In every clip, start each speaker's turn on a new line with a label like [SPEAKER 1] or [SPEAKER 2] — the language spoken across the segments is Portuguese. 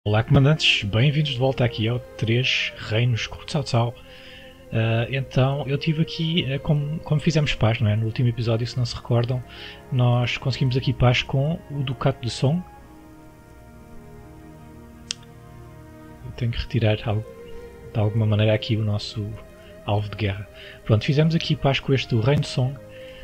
[SPEAKER 1] Olá comandantes, bem-vindos de volta aqui ao 3 Reinos Kurzhau. Então eu tive aqui, como fizemos paz, não é? No último episódio, se não se recordam, nós conseguimos aqui paz com o Ducado de Song. Eu tenho que retirar de alguma maneira aqui o nosso alvo de guerra. Pronto, fizemos aqui paz com este, o Reino de Song.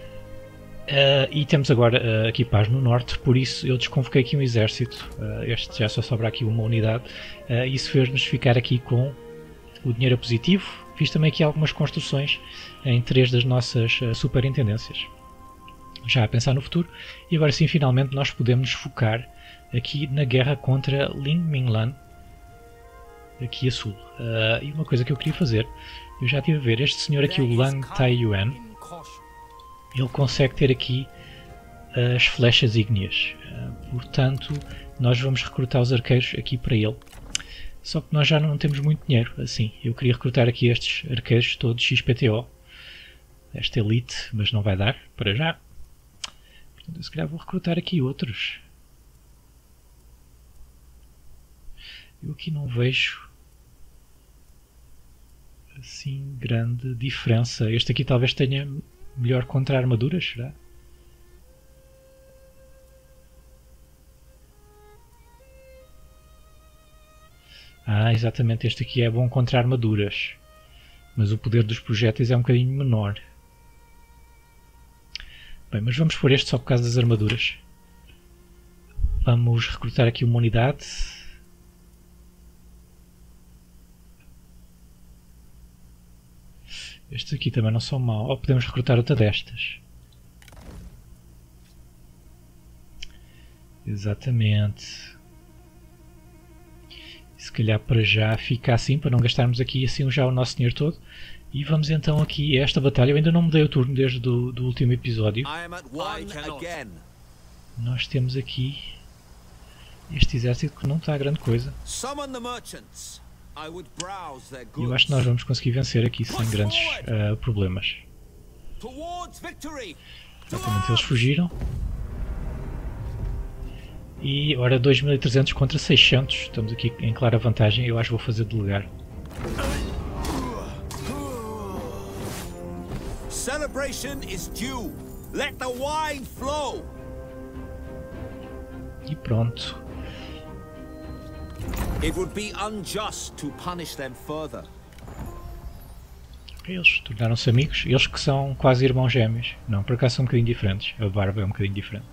[SPEAKER 1] E temos agora aqui paz no norte, por isso eu desconvoquei aqui um exército. Este já só sobra aqui uma unidade. Isso fez-nos ficar aqui com o dinheiro positivo. Fiz também aqui algumas construções em 3 das nossas superintendências, já a pensar no futuro. E agora sim, finalmente, nós podemos nos focar aqui na guerra contra Ling Minglan, aqui a sul. E uma coisa que eu queria fazer, eu já estive a ver, este senhor aqui, o Lang Taiyuan, ele consegue ter aqui as flechas ígneas, portanto nós vamos recrutar os arqueiros aqui para ele. Só que nós já não temos muito dinheiro, assim. Eu queria recrutar aqui estes arqueiros todos XPTO, esta elite, mas não vai dar para já. Portanto, eu se calhar vou recrutar aqui outros. Eu aqui não vejo assim grande diferença. Este aqui talvez tenha melhor contra armaduras, será? Exatamente, este aqui é bom contra armaduras, mas o poder dos projéteis é um bocadinho menor. Bem, mas vamos por este só por causa das armaduras. Vamos recrutar aqui uma unidade. Estes aqui também não são maus. Ou podemos recrutar outra destas. Exatamente. Se calhar para já fica assim, para não gastarmos aqui assim já o nosso dinheiro todo. E vamos então aqui a esta batalha. Eu ainda não mudei o turno desde do último episódio. Nós temos aqui este exército que não está a grande coisa. E eu acho que nós vamos conseguir vencer aqui sem grandes problemas. Exatamente, eles fugiram. E ora 2300 contra 600, estamos aqui em clara vantagem. Eu acho que vou fazer delegar.
[SPEAKER 2] Celebration is due. Let the wine flow.
[SPEAKER 1] E pronto.
[SPEAKER 2] It would be unjust to punish them further.
[SPEAKER 1] Eles tornaram-se amigos, eles que são quase irmãos gêmeos. Não, por acaso são um bocadinho diferentes. A barba é um bocadinho diferente.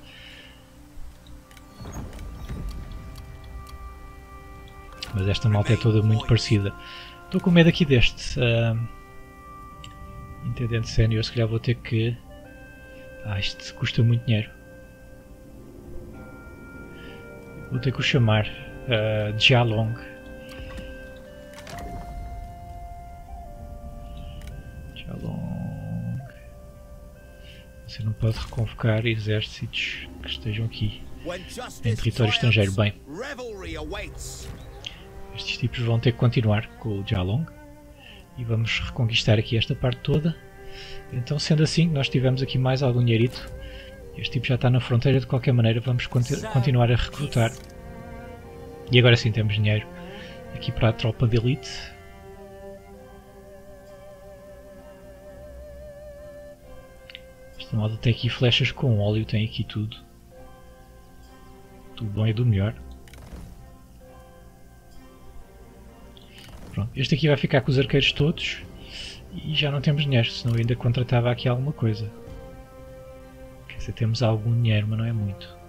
[SPEAKER 1] Mas esta malta é toda muito parecida. Estou com medo aqui deste intendente sénior. Se calhar vou ter que... isto custa muito dinheiro. Vou ter que o chamar. Jialong. Jialong. Você não pode reconvocar exércitos que estejam aqui em território estrangeiro. Bem, estes tipos vão ter que continuar com o Jialong e vamos reconquistar aqui esta parte toda. Então, sendo assim, nós tivemos aqui mais algum dinheirito. Este tipo já está na fronteira de qualquer maneira, vamos continuar a recrutar. E agora sim temos dinheiro aqui para a tropa de elite. Esta moda tem aqui flechas com óleo, tem aqui tudo. Tudo bom e do melhor. Pronto, este aqui vai ficar com os arqueiros todos e já não temos dinheiro, senão eu ainda contratava aqui alguma coisa. Quer dizer, temos algum dinheiro, mas não é muito.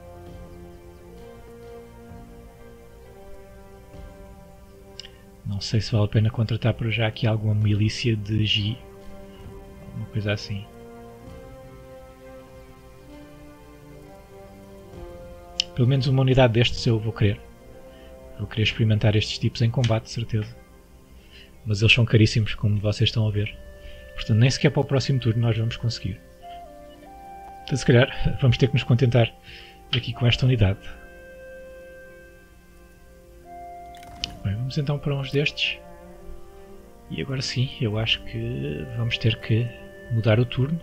[SPEAKER 1] Não sei se vale a pena contratar para já aqui alguma milícia de Ji, alguma coisa assim. Pelo menos uma unidade destes eu vou querer. Vou querer experimentar estes tipos em combate, de certeza. Mas eles são caríssimos, como vocês estão a ver. Portanto, nem sequer para o próximo turno nós vamos conseguir. Então, se calhar, vamos ter que nos contentar aqui com esta unidade. Bem, vamos então para uns destes. E agora sim, eu acho que vamos ter que mudar o turno.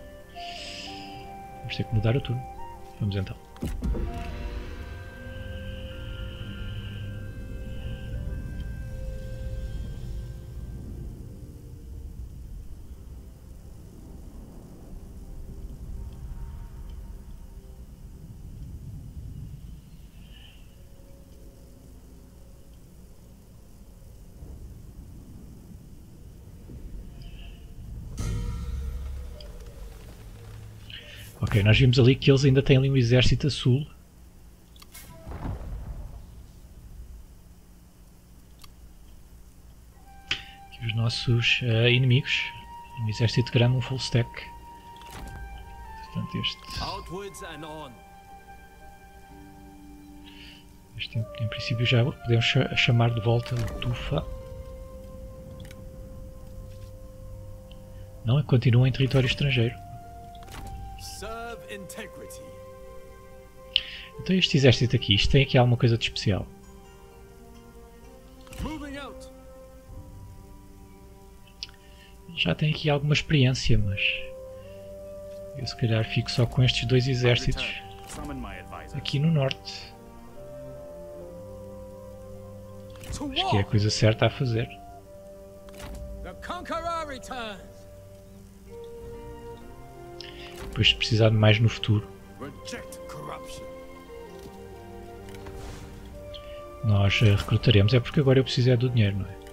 [SPEAKER 1] Vamos então. Ok, nós vimos ali que eles ainda têm ali um exército a sul. Aqui os nossos inimigos. Um exército grande, um full stack. Portanto, este em princípio já podemos chamar de volta o Tufa. Não, continua em território estrangeiro. Então este exército aqui, isto tem aqui alguma coisa de especial. Já tem aqui alguma experiência, mas eu se calhar fico só com estes dois exércitos aqui no norte. Acho que é a coisa certa a fazer. Depois se precisar de mais no futuro, nós recrutaremos. É porque agora eu preciso do dinheiro, não é?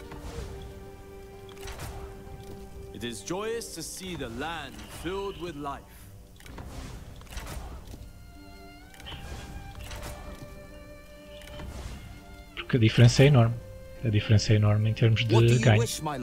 [SPEAKER 2] It is joyous to see the land filled with life.
[SPEAKER 1] Porque a diferença é enorme. A diferença é enorme em termos de ganho.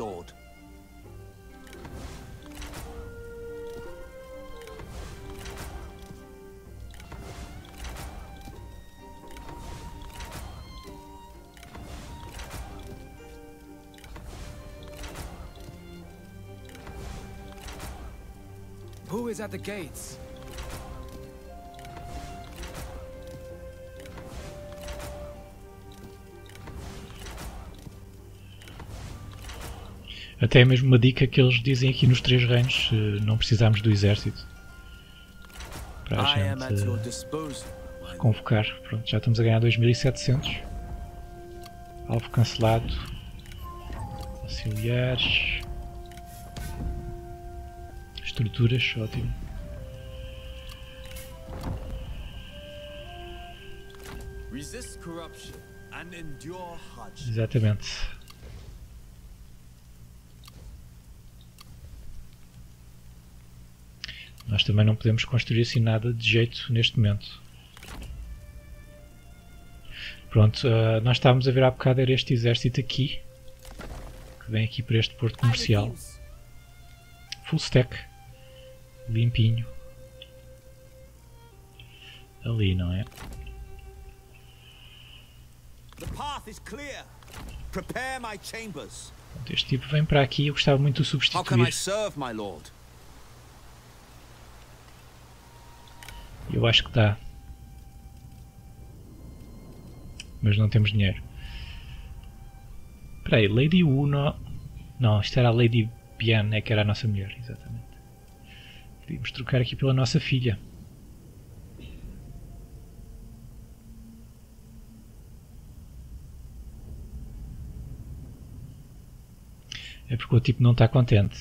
[SPEAKER 3] Who is at the gates?
[SPEAKER 1] Até é mesmo uma dica que eles dizem aqui nos Três Reinos, se não precisarmos do exército para a gente convocar. Pronto, já estamos a ganhar 2700. Alvo cancelado. Auxiliares. Estruturas, ótimo. Exatamente. Nós também não podemos construir assim nada de jeito neste momento. Pronto, nós estávamos a ver há bocado era este exército aqui, que vem aqui para este porto comercial. Full stack. Limpinho. Ali, não é? Este tipo vem para aqui e eu gostava muito de o substituir. Eu acho que dá. Mas não temos dinheiro. Espera aí, Lady Uno... Não, isto era a Lady Bian, é que era a nossa mulher, exatamente. Podíamos trocar aqui pela nossa filha. É porque o tipo não está contente.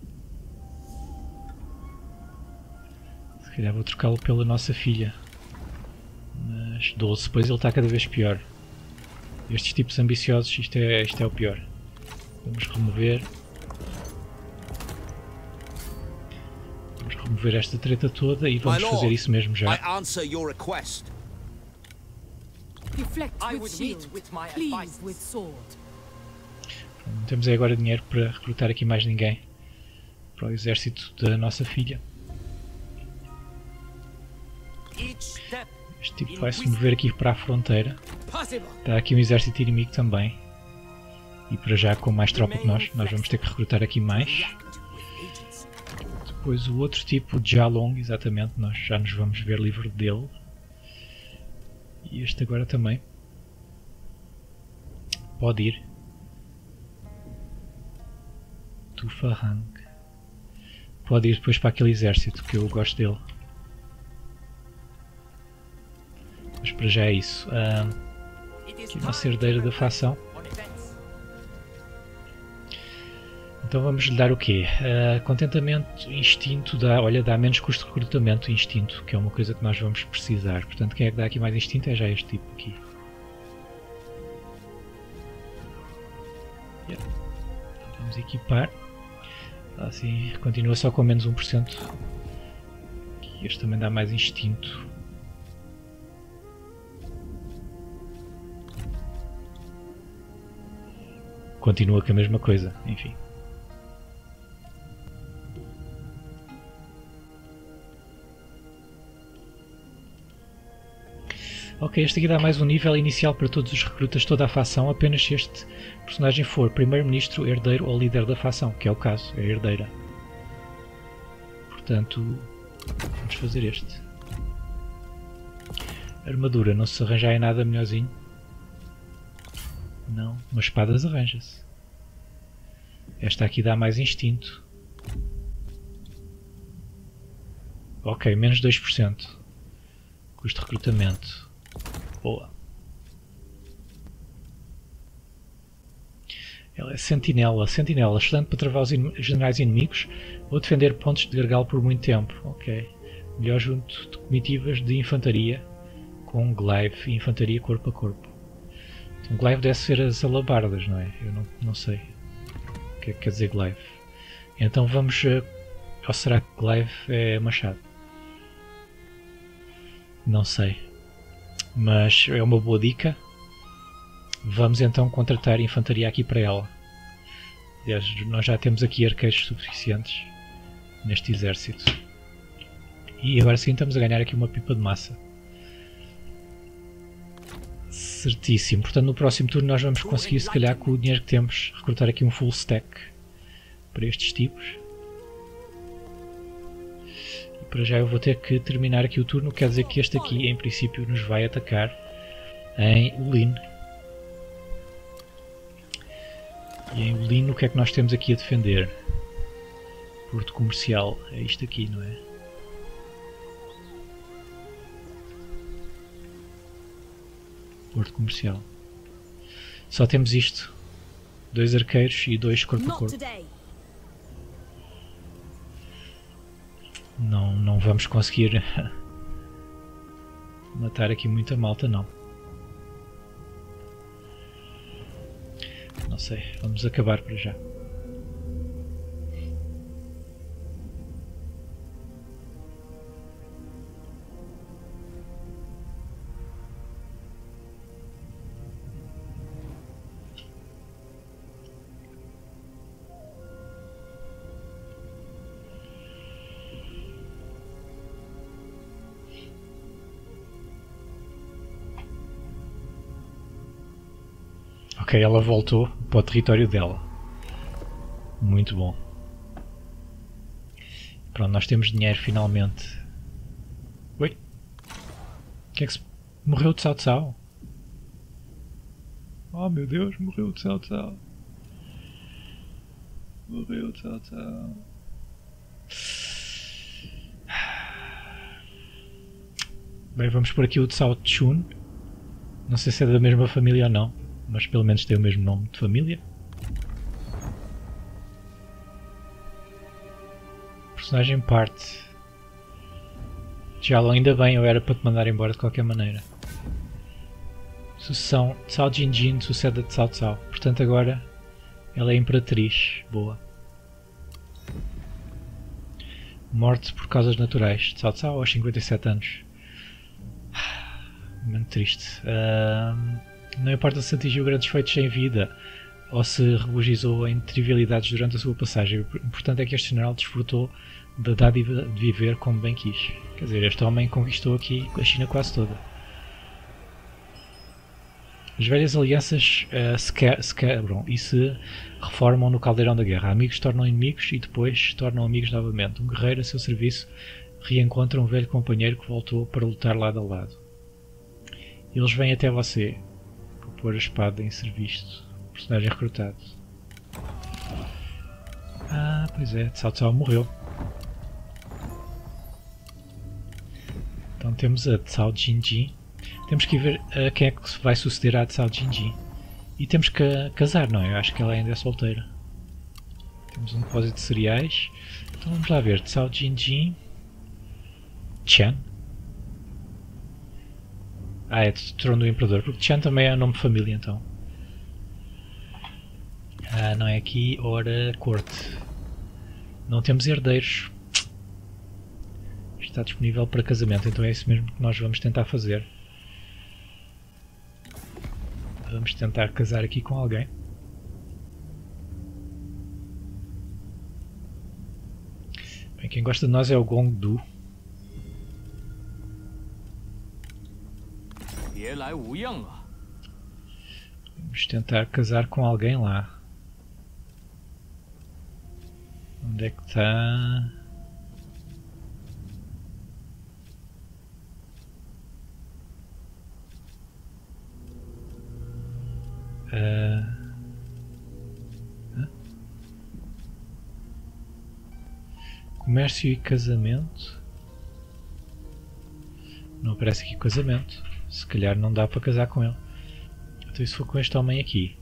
[SPEAKER 1] Se calhar vou trocá-lo pela nossa filha. Mas 12, depois ele está cada vez pior. Estes tipos ambiciosos, isto é o pior. Vamos remover. Vamos remover esta treta toda e vamos fazer isso mesmo já. Não temos agora dinheiro para recrutar aqui mais ninguém para o exército da nossa filha. Este tipo vai se mover aqui para a fronteira. Está aqui um exército inimigo também. E para já com mais tropa que nós vamos ter que recrutar aqui mais. Depois o outro tipo, o Jalong, exatamente, nós já nos vamos ver livre dele. E este agora também. Pode ir. Tufahang. Pode ir depois para aquele exército que eu gosto dele. Mas para já é isso. Aqui a nossa herdeira da facção. Então vamos lhe dar o quê? Contentamento, instinto, dá menos custo de recrutamento, instinto, que é uma coisa que nós vamos precisar. Portanto, quem é que dá aqui mais instinto é já este tipo aqui. Yeah. Vamos equipar. Assim, continua só com menos 1%. Este também dá mais instinto. Continua com a mesma coisa, enfim. Ok, este aqui dá mais um nível inicial para todos os recrutas de toda a facção, apenas se este personagem for primeiro-ministro, herdeiro ou líder da facção, que é o caso, é a herdeira. Portanto, vamos fazer este. Armadura, não se arranjar em nada melhorzinho. Não, mas espadas arranja-se. Esta aqui dá mais instinto. Ok, menos 2%. Custo de recrutamento. Boa. Ela é sentinela. Sentinela, excelente para travar os generais inimigos ou defender pontos de gargalo por muito tempo. Ok. Melhor junto de comitivas de infantaria com glaive e infantaria corpo a corpo. Então glaive deve ser as alabardas, não é? Eu não sei o que é que quer dizer glaive. Então vamos... ou será que glaive é machado? Não sei. Mas é uma boa dica. Vamos então contratar infantaria aqui para ela. Aliás, nós já temos aqui arqueiros suficientes neste exército. E agora sim estamos a ganhar aqui uma pipa de massa. Certíssimo. Portanto, no próximo turno nós vamos conseguir, se calhar, com o dinheiro que temos, recrutar aqui um full stack para estes tipos. E para já eu vou ter que terminar aqui o turno. Quer dizer que este aqui, em princípio, nos vai atacar em Ulin. E em Ulin, o que é que nós temos aqui a defender? Porto comercial. É isto aqui, não é? Porto comercial. Só temos isto. 2 arqueiros e 2 corpo a corpo. Não vamos conseguir matar aqui muita malta, não. Não sei, vamos acabar para já. Ok, ela voltou para o território dela. Muito bom. Pronto, nós temos dinheiro finalmente. Oi? O que é que se... Morreu de Cao Cao? Oh meu Deus, morreu de Cao Cao. Morreu de Cao Cao. Bem, vamos por aqui o Cao Chun. Não sei se é da mesma família ou não, mas pelo menos tem o mesmo nome de família. Personagem parte. Já ainda bem, eu era para te mandar embora de qualquer maneira. Sucessão. Cao Jinjin sucede a Cao Cao. Portanto agora ela é imperatriz. Boa. Morte por causas naturais. Cao Cao aos 57 anos. Muito triste. Não importa se atingiu grandes feitos em vida ou se regozijou em trivialidades durante a sua passagem. O importante é que este general desfrutou da dádiva de viver como bem quis. Quer dizer, este homem conquistou aqui a China quase toda. As velhas alianças se quebram e se reformam no caldeirão da guerra. Amigos tornam inimigos e depois tornam amigos novamente. Um guerreiro a seu serviço reencontra um velho companheiro que voltou para lutar lado a lado. Eles vêm até você para pôr a espada em serviço. Personagem recrutado. Ah, pois é, Cao Cao morreu. Então temos a Cao Jinjin. Temos que ver quem é que vai suceder à Cao Jinjin. E temos que casar, não é? Eu acho que ela ainda é solteira. Temos um depósito de cereais. Então vamos lá ver. Cao Jinjin. Chen. Ah, é de trono do imperador. Porque Chen também é nome de família, então. Ah, não é aqui. Ora, corte. Não temos herdeiros. Isto Está disponível para casamento, então é isso mesmo que nós vamos tentar fazer. Vamos tentar casar aqui com alguém. Bem, quem gosta de nós é o Gongdu. Vamos tentar casar com alguém lá. Onde é que está? Comércio e casamento. Não aparece aqui casamento. Se calhar não dá para casar com ele. Então se for com este homem aqui.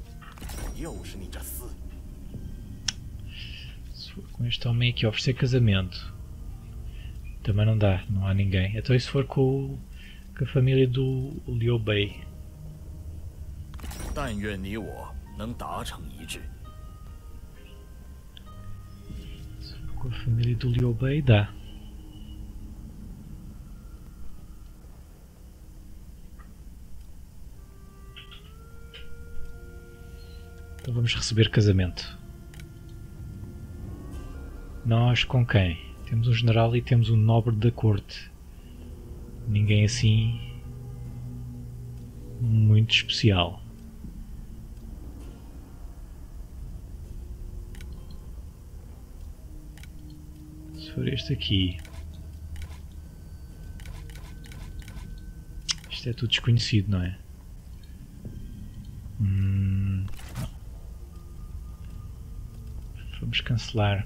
[SPEAKER 1] Se for com este homem aqui oferecer casamento. Também não dá, não há ninguém. Então se for com a família do Liu Bei. Com a família do Liu Bei dá. Então vamos receber casamento. Nós com quem? Temos um general e temos um nobre da corte. Ninguém assim muito especial. Se for este aqui. Isto é tudo desconhecido, não é? Não. Vamos cancelar.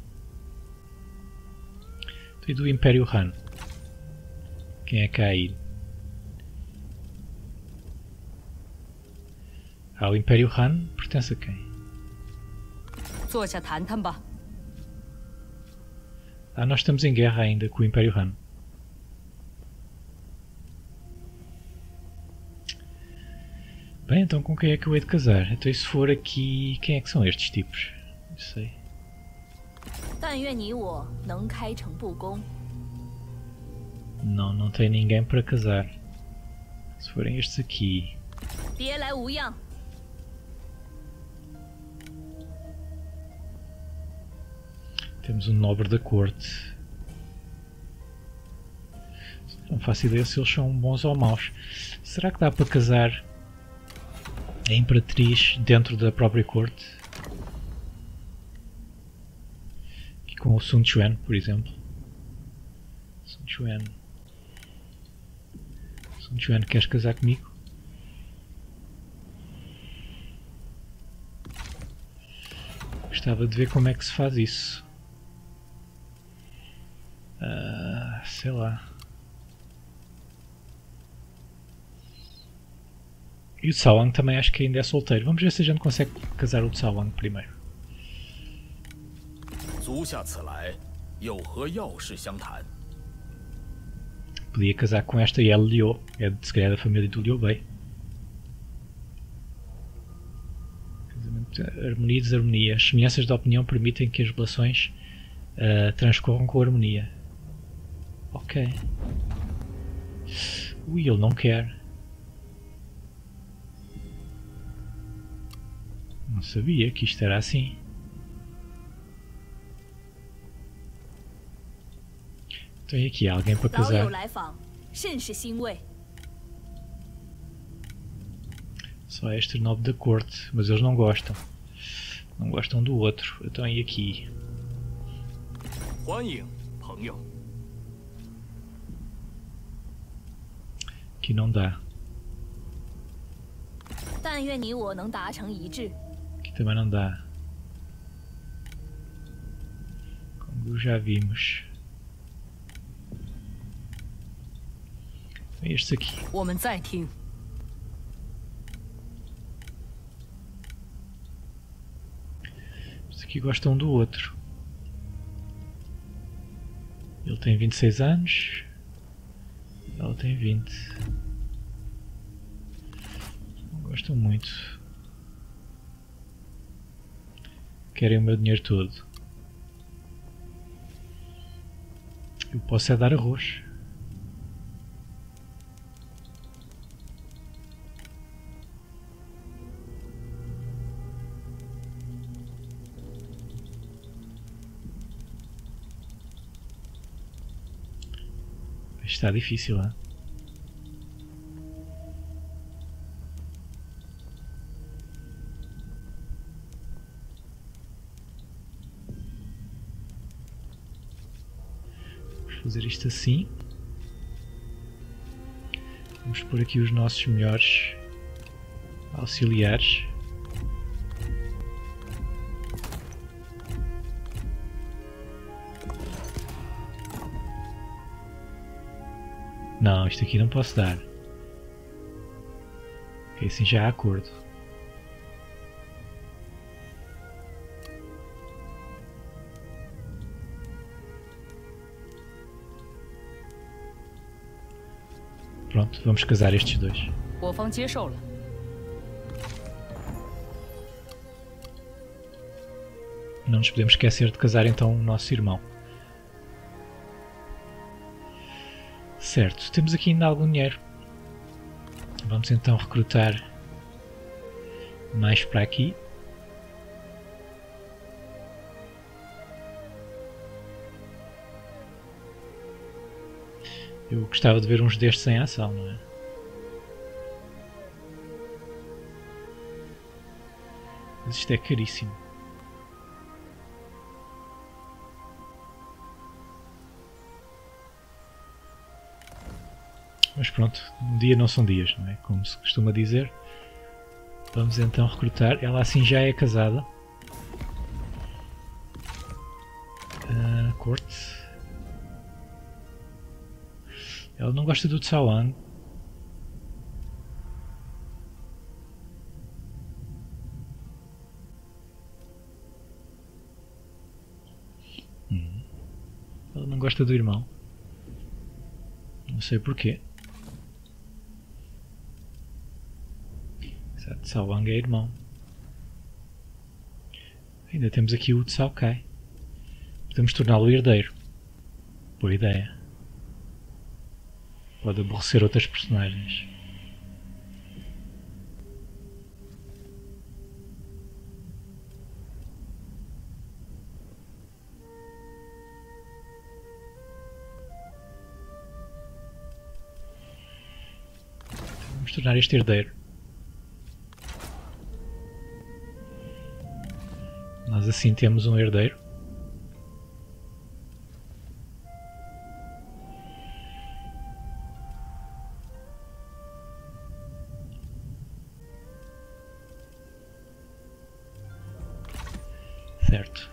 [SPEAKER 1] E do Império Han? Quem é que há aí? O Império Han pertence a quem? Nós estamos em guerra ainda com o Império Han. Bem, então com quem é que eu hei de casar? Então e se for aqui... Quem é que são estes tipos? Não sei. Não tem ninguém para casar. Se forem estes aqui... Temos um nobre da corte. Não faço ideia se eles são bons ou maus. Será que dá para casar a imperatriz dentro da própria corte? Aqui com o Sun Quan, por exemplo. Sun Quan, queres casar comigo? Gostava de ver como é que se faz isso. Sei lá. E o Cao Wang também acho que ainda é solteiro. Vamos ver se a gente consegue casar o Cao Wang primeiro. Podia casar com esta Yel Liu. É de se calhar da família do Liu Bei. Casamento, harmonia e desarmonia. As semelhanças de opinião permitem que as relações transcorram com harmonia. Ok. Ui, ele não quer. Não sabia que isto era assim. Tem aqui alguém para casar. Só este nobre da corte, mas eles não gostam. Não gostam do outro. Então e aqui? Aqui não dá. Aqui também não dá. Como já vimos. Este aqui. Este aqui gosta um do outro. Ele tem 26 anos. Ela tem 20. Não gostam muito. Querem o meu dinheiro todo. Eu posso é dar arroz. Está difícil, hein? Vamos fazer isto assim. Vamos pôr aqui os nossos melhores auxiliares. Não, isto aqui não posso dar. Ok, assim já há acordo. Pronto, vamos casar estes dois.
[SPEAKER 4] 我方接受了。
[SPEAKER 1] Não nos podemos esquecer de casar então o nosso irmão. Certo, temos aqui ainda algum dinheiro. Vamos então recrutar mais para aqui. Eu gostava de ver uns destes em ação, não é? Mas isto é caríssimo. Mas pronto, um dia não são dias, não é? Como se costuma dizer. Vamos então recrutar. Ela assim já é casada. Corte. Ela não gosta do Tsawang. Ela não gosta do irmão. Não sei porquê. Tsawang é irmão. Ainda temos aqui o Cao Kai. Podemos torná-lo herdeiro. Boa ideia. Pode aborrecer outras personagens. Vamos tornar este herdeiro. Nós assim temos um herdeiro. Certo.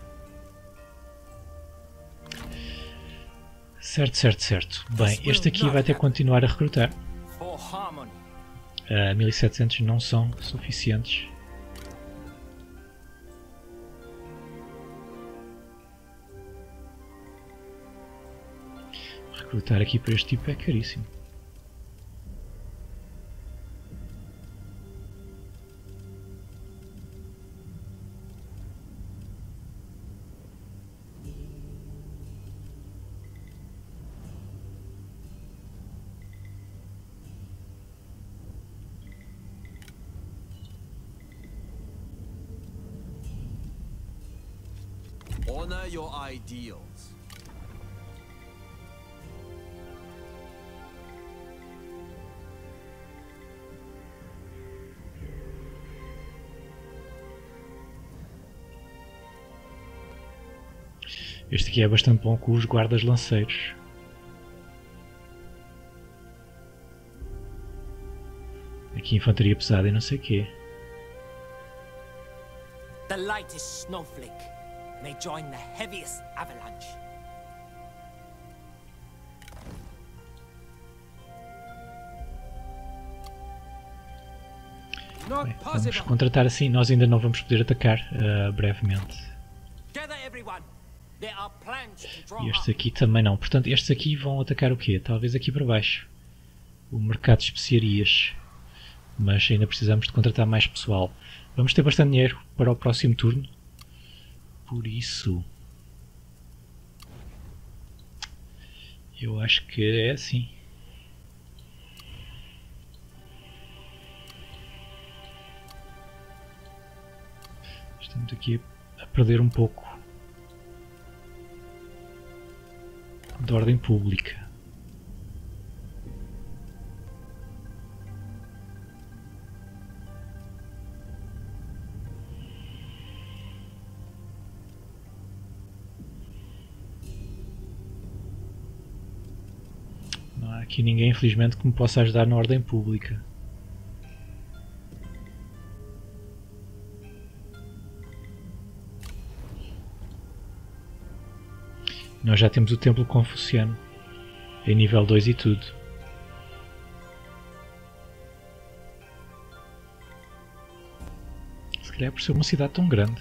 [SPEAKER 1] Certo. Bem, este aqui vai ter que continuar a recrutar. 1700 não são suficientes. Recrutar aqui para este tipo é caríssimo.
[SPEAKER 2] Honor your ideals.
[SPEAKER 1] Este aqui é bastante bom com os guardas lanceiros. Aqui infantaria pesada e não sei o quê.
[SPEAKER 5] The lightest snowflake may join the heaviest avalanche.
[SPEAKER 3] Not
[SPEAKER 1] Bem, vamos
[SPEAKER 3] possible.
[SPEAKER 1] contratar assim. Nós ainda não vamos poder atacar brevemente.
[SPEAKER 5] Gather everyone. There are plans to draw
[SPEAKER 1] E estes
[SPEAKER 5] up.
[SPEAKER 1] aqui também não. Portanto, estes aqui vão atacar o quê? Talvez aqui para baixo. O mercado de especiarias. Mas ainda precisamos de contratar mais pessoal. Vamos ter bastante dinheiro para o próximo turno. Por isso... Eu acho que é assim. Estamos aqui a perder um pouco de ordem pública. Não há aqui ninguém, infelizmente, que me possa ajudar na ordem pública. Nós já temos o templo confuciano em nível 2 e tudo. Se calhar é por ser uma cidade tão grande.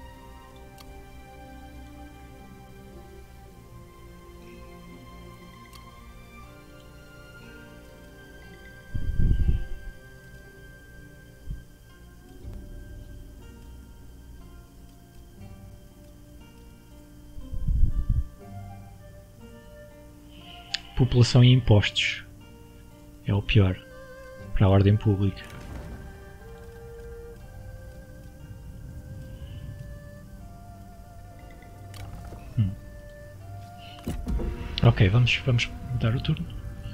[SPEAKER 1] População e impostos é o pior para a ordem pública. Ok, vamos mudar o turno.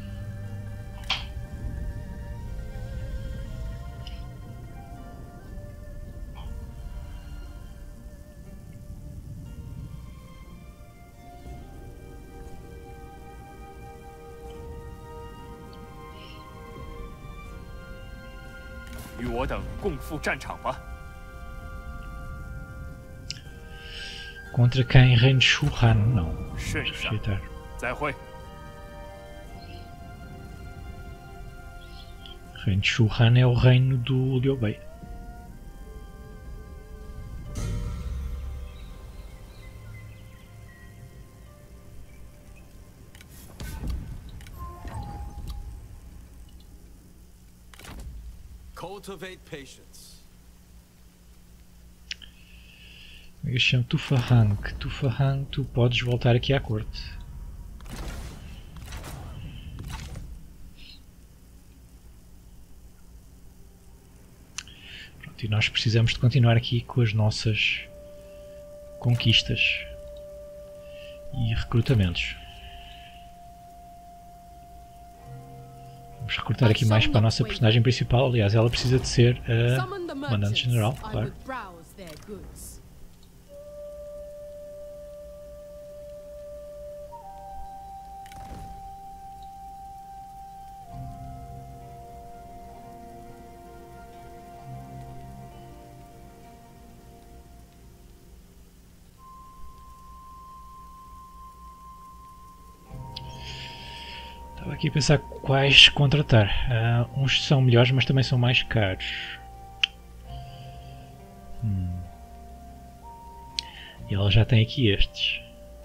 [SPEAKER 1] Contra quem? Reino de Shuhan? Não. Rejeitar. Reino de Shuhan é o reino do Liu Bei.
[SPEAKER 2] Cultivate patience.
[SPEAKER 1] Eu chamo Tufahang. Tufahang, tu podes voltar aqui à corte. Pronto, e nós precisamos de continuar aqui com as nossas conquistas e recrutamentos. Vamos recrutar aqui mais para a nossa personagem principal. Aliás, ela precisa de ser a comandante general, claro. Estava aqui a pensar quais contratar. Uns são melhores, mas também são mais caros. E ela já tem aqui estes.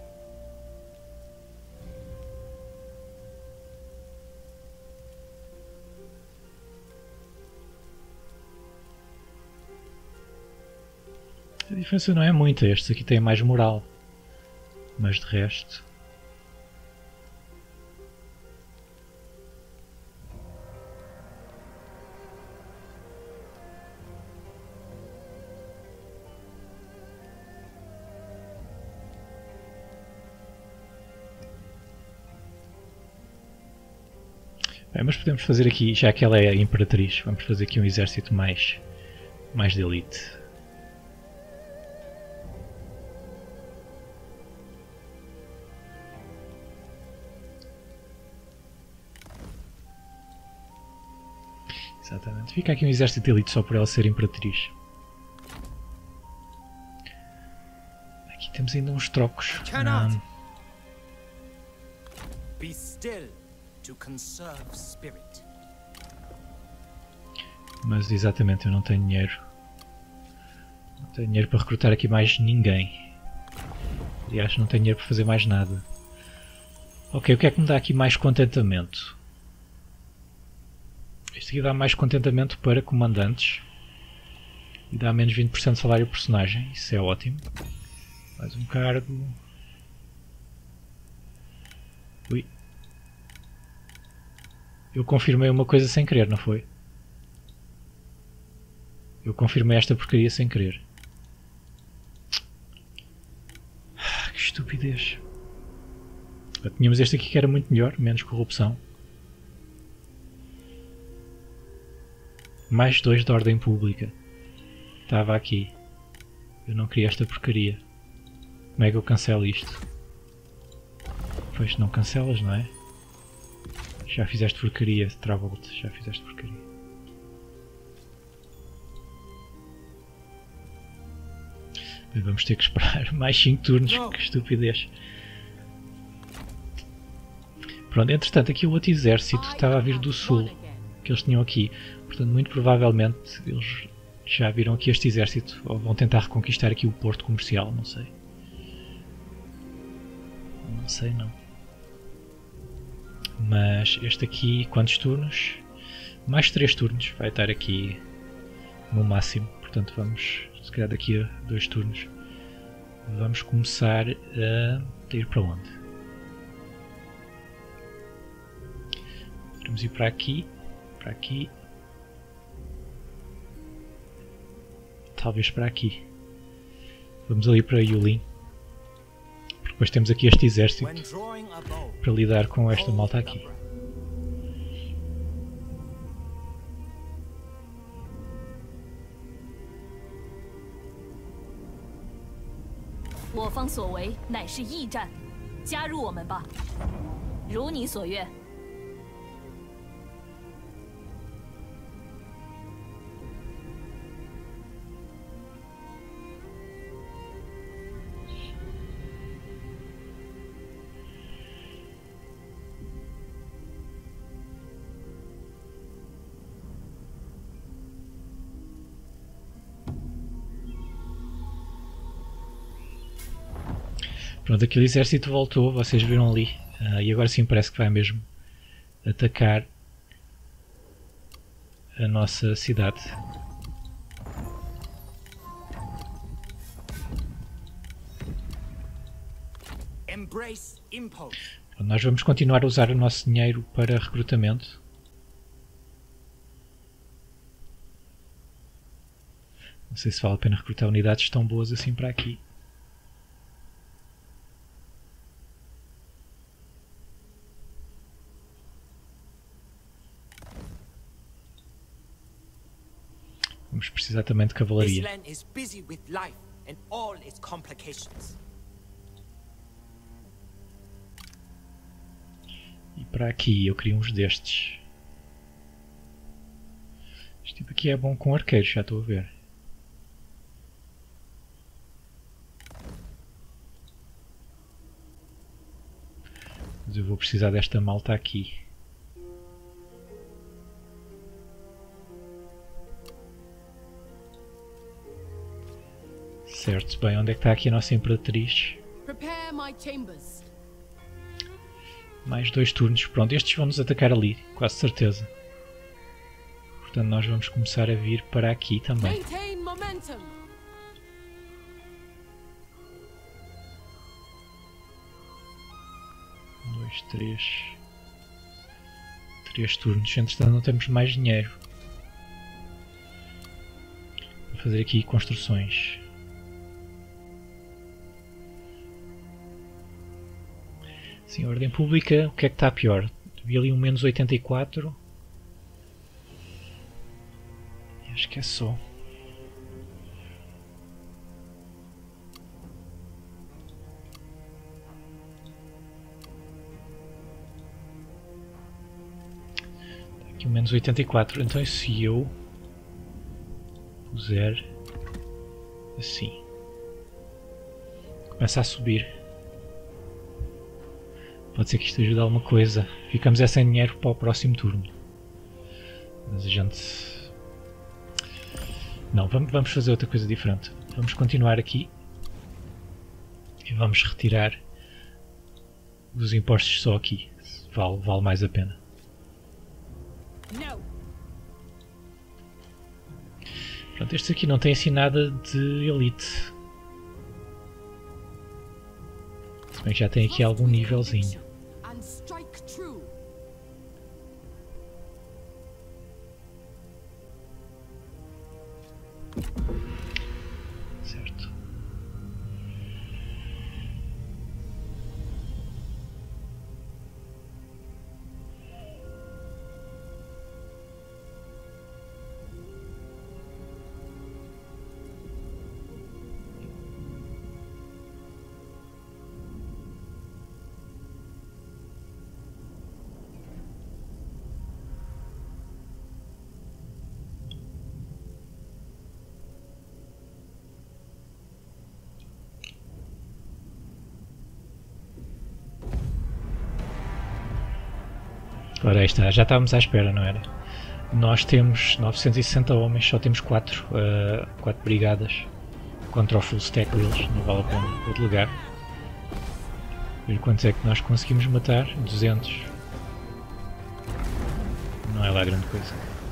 [SPEAKER 1] A diferença não é muita. Estes aqui têm mais moral. Mas de resto... Bem, mas podemos fazer aqui, já que ela é a Imperatriz, vamos fazer aqui um exército mais de elite. Exatamente, fica aqui um exército de elite só por ela ser Imperatriz. Aqui temos ainda uns trocos.
[SPEAKER 5] Be still. To conserve spirit.
[SPEAKER 1] Mas exatamente, eu não tenho dinheiro. Não tenho dinheiro para recrutar aqui mais ninguém. Aliás, não tenho dinheiro para fazer mais nada. Ok, o que é que me dá aqui mais contentamento? Isto aqui dá mais contentamento para comandantes. E dá menos 20% de salário ao personagem. Isso é ótimo. Mais um cargo. Ui. Eu confirmei uma coisa sem querer, não foi? Eu confirmei esta porcaria sem querer. Que estupidez. Tínhamos este aqui que era muito melhor, menos corrupção. Mais 2 de ordem pública. Estava aqui. Eu não queria esta porcaria. Como é que eu cancelo isto? Pois não cancelas, não é? Já fizeste porcaria, Travolta. Já fizeste porcaria. Vamos ter que esperar mais 5 turnos. Que estupidez. Pronto, entretanto aqui o outro exército estava a vir do sul. Que eles tinham aqui. Portanto, muito provavelmente eles já viram aqui este exército. Ou vão tentar reconquistar aqui o porto comercial, não sei. Não sei não. Mas este aqui, quantos turnos? Mais 3 turnos. Vai estar aqui no máximo. Portanto vamos, se calhar daqui a 2 turnos, vamos começar a ir para onde? Vamos ir para aqui. Para aqui. Talvez para aqui. Vamos ali para Yulin. Porque depois temos aqui este exército para lidar com esta malta aqui. Pronto, aquele exército voltou, vocês viram ali, e agora sim parece que vai mesmo atacar a nossa cidade. Pronto, nós vamos continuar a usar o nosso dinheiro para recrutamento. Não sei se vale a pena recrutar unidades tão boas assim para aqui. Vamos precisar também de cavalaria. E para aqui eu queria uns destes. Este tipo aqui é bom com arqueiros, já estou a ver. Mas eu vou precisar desta malta aqui. Certo, bem, onde é que está aqui a nossa Imperatriz? Mais 2 turnos, pronto, estes vão nos atacar ali, quase certeza. Portanto nós vamos começar a vir para aqui também. 2, 3 turnos, entretanto não temos mais dinheiro para fazer aqui construções. Sim, a ordem pública, o que é que está pior? Vi ali um menos 84. Acho que é só. Está aqui um menos 84. Então e se eu puser assim? Começa a subir. Pode ser que isto ajude a alguma coisa. Ficamos sem dinheiro para o próximo turno. Mas a gente... Não, vamos fazer outra coisa diferente. Vamos continuar aqui. E vamos retirar os impostos só aqui. Vale mais a pena. Pronto, estes aqui não têm assim nada de elite. Se bem que já tem aqui algum nívelzinho. Ora, aí está, já estávamos à espera, não era? Nós temos 960 homens, só temos 4 brigadas contra o full stack deles, não vale a pena delegar. Ver quantos é que nós conseguimos matar? 200. Não é lá grande coisa.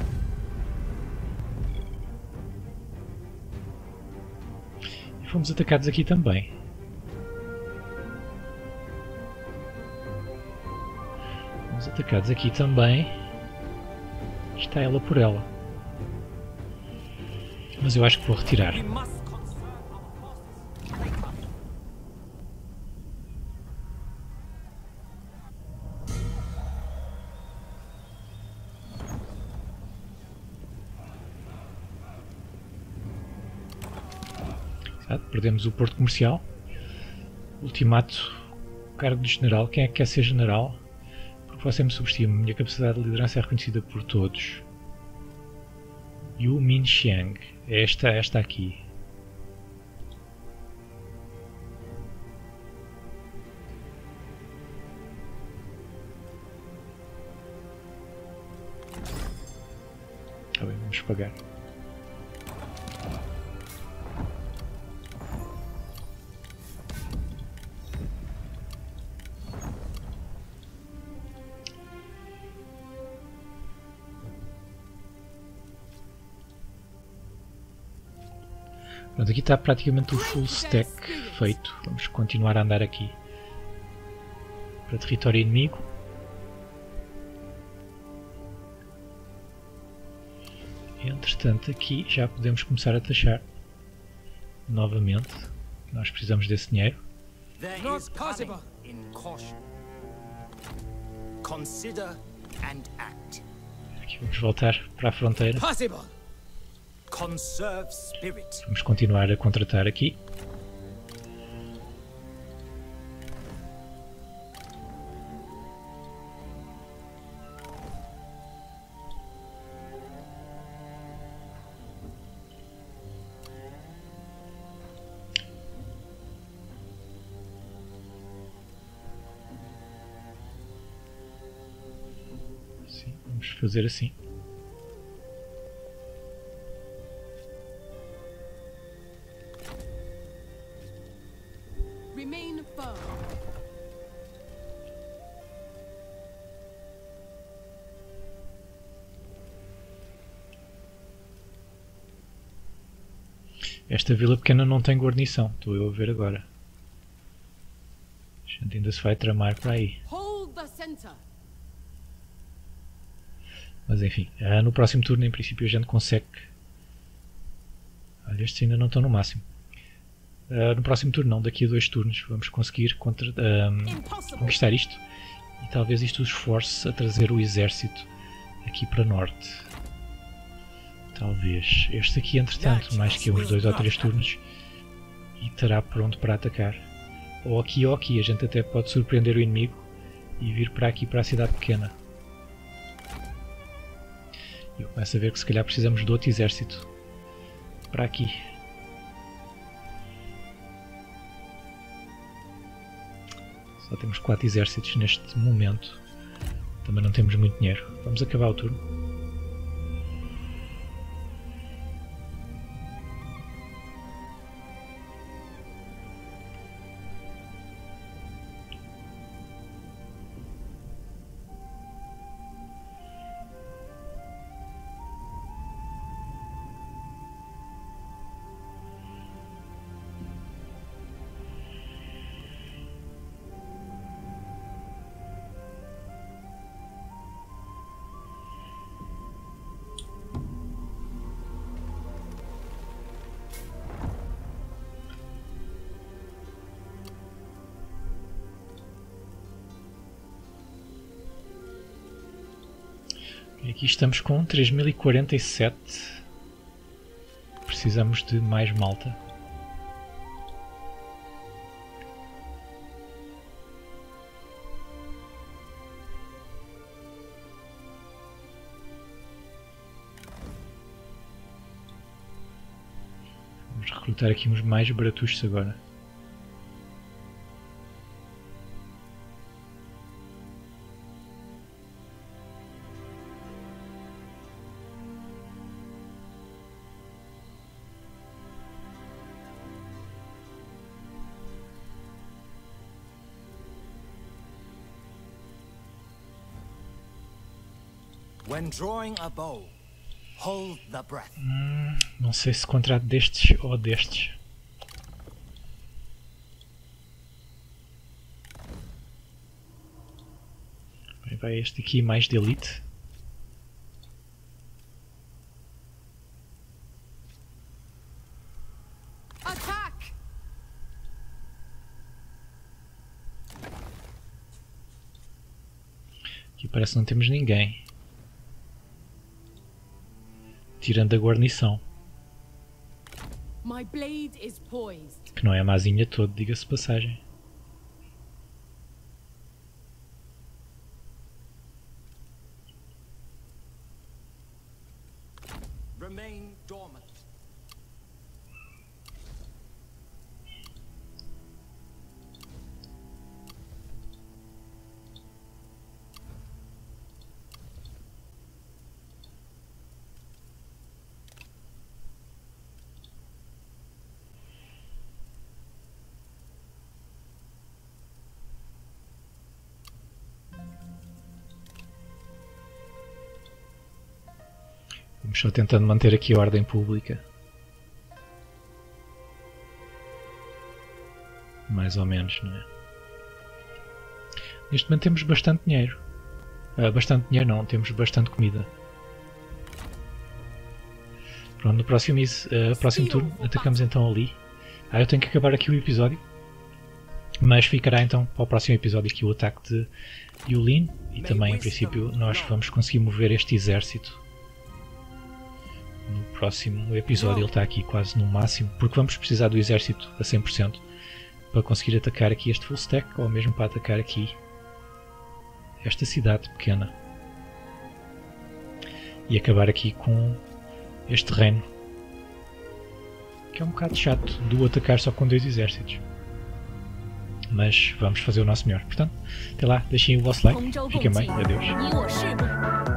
[SPEAKER 1] E fomos atacados aqui também. Fomos atacados aqui também. Está ela por ela. Mas eu acho que vou retirar.
[SPEAKER 5] We must conserve our forces. Take up.
[SPEAKER 1] Exato, perdemos o porto comercial. Ultimato, cargo de general. Quem é que quer ser general? Porque você me subestima. Minha capacidade de liderança é reconhecida por todos. Yu Minxiang. É esta aqui. Tá bem, vamos pagar. Pronto, aqui está praticamente o full stack feito. Vamos continuar a andar aqui para território inimigo. Entretanto, aqui já podemos começar a taxar novamente. Nós precisamos desse dinheiro.
[SPEAKER 5] There
[SPEAKER 3] Not
[SPEAKER 5] is
[SPEAKER 3] possible.
[SPEAKER 5] cunning in caution. Consider and act.
[SPEAKER 1] Aqui vamos voltar para a fronteira.
[SPEAKER 3] Possible.
[SPEAKER 5] Conserve spirit.
[SPEAKER 1] Vamos continuar a contratar aqui. Sim, vamos fazer assim.
[SPEAKER 4] Remain firm.
[SPEAKER 1] Esta vila pequena não tem guarnição, estou eu a ver agora. A gente ainda se vai tramar para aí.
[SPEAKER 4] Hold the center.
[SPEAKER 1] Mas enfim, no próximo turno em princípio a gente consegue... Olha, estes ainda não estão no máximo. No próximo turno não, daqui a 2 turnos vamos conseguir
[SPEAKER 4] Impossible.
[SPEAKER 1] conquistar isto. E talvez isto os force a trazer o exército aqui para norte. Talvez. Este aqui entretanto, mais que uns 2 ou 3 turnos, e estará pronto para atacar. Ou aqui, a gente até pode surpreender o inimigo e vir para aqui, para a cidade pequena. E eu começo a ver que se calhar precisamos de outro exército para aqui. Só temos 4 exércitos neste momento. Também não temos muito dinheiro. Vamos acabar o turno. E aqui estamos com 3047. Precisamos de mais malta. Vamos recrutar aqui uns mais baratuchos agora.
[SPEAKER 5] When drawing a bow, hold the breath.
[SPEAKER 1] Não sei se contra destes ou destes. Bem, vai este aqui mais de elite.
[SPEAKER 4] Attack!
[SPEAKER 1] Aqui parece que não temos ninguém. Tirando a guarnição.
[SPEAKER 4] My blade is poised.
[SPEAKER 1] Que não é mazinha todo, diga-se de passagem.
[SPEAKER 5] Remain dormant.
[SPEAKER 1] Vamos só tentando manter aqui a ordem pública. Mais ou menos, não é? Neste momento temos bastante dinheiro. Bastante dinheiro não, temos bastante comida. Pronto, no próximo turno atacamos então ali. Eu tenho que acabar aqui o episódio. Mas ficará então para o próximo episódio aqui o ataque de Yulin. E também, em princípio, nós vamos conseguir mover este exército. No próximo episódio ele está aqui quase no máximo, porque vamos precisar do exército a 100% para conseguir atacar aqui este full stack, ou mesmo para atacar aqui esta cidade pequena e acabar aqui com este reino, que é um bocado chato do atacar só com 2 exércitos, mas vamos fazer o nosso melhor. Portanto, até lá, deixem o vosso like, fiquem bem, adeus.